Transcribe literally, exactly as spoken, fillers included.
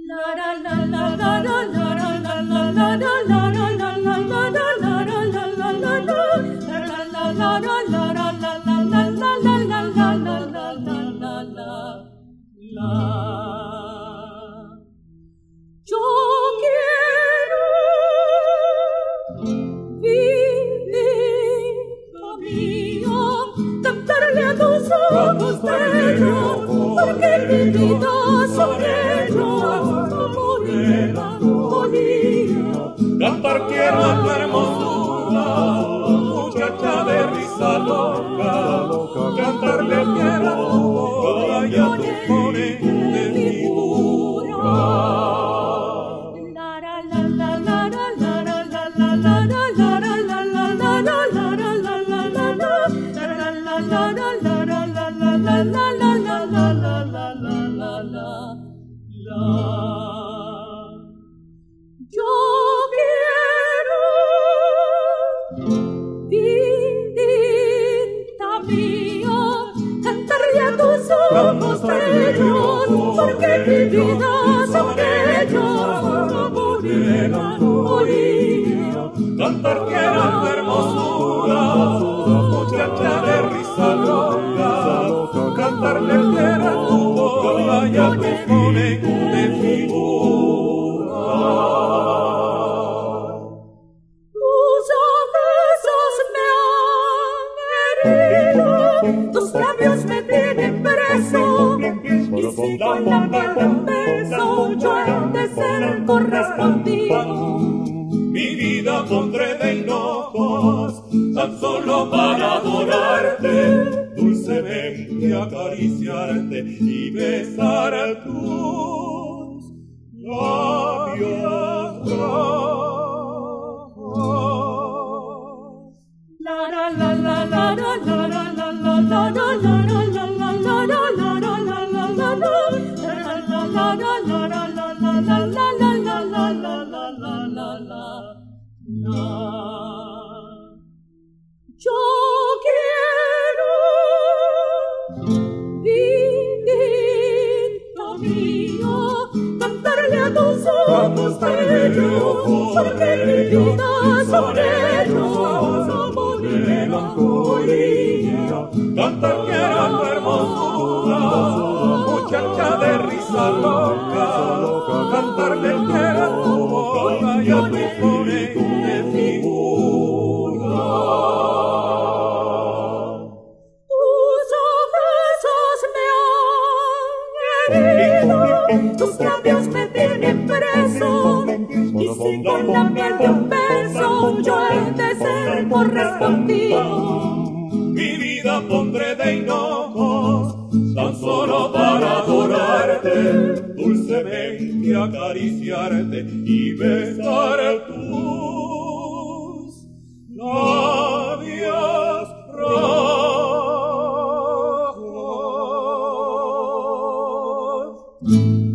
Yo quiero vivir mío, cantarle a tus ojos bellos, porque mi vida sobre ellos morena, molía. Cantar quiero a tu hermosura, muchacha de risa loca, cantarle quiero a tu boca y a tu imponente figura. Yo quiero vidita mío, cantarle a tus ojos bellos, porque mi vida sobre ellos morena, moría. Cantar quiero a tu hermosura, muchacha de risa loca, cantarle quiero a tu boca y a tu imponente figura. Tus besos me han herido, tus labios me tienen preso, y si con la piel de un beso yo he de ser correspondido. Mi vida pondré de hinojos, tan solo para adorarte, dulcemente acariciarte y besar tus labios rojos. La la la la la la la la la la la la la Yo quiero vidita mío, cantarle a tus ojos bellos, porque mi vida sobre ellos morena, moría. Cantar quiero a tu hermosura, muchacha de risa loca, cantarle quiero a tu boca y a tu imponente figura. Tus besos me han herido, tus labios me tienen preso, y si con la miel de un beso yo he de ser correspondido. Mi vida pondré de hinojos, tan solo para adorarte, dulcemente acariciarte y besar tus labios rojos.